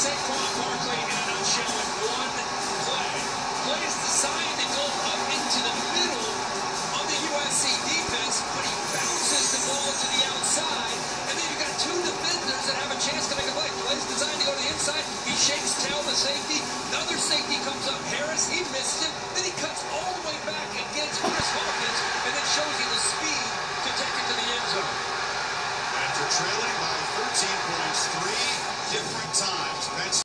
Saquon Barkley in a nutshell in one play. Play is designed to go up into the middle of the USC defense, but he bounces the ball to the outside, and then you've got two defenders that have a chance to make a play. Play is designed to go to the inside. He shakes tail the safety. Another safety comes up. Harris, he misses it. Then he cuts all the way back against Chris Hawkins, and then shows you the speed to take it to the end zone. After trailing by 13 points, 3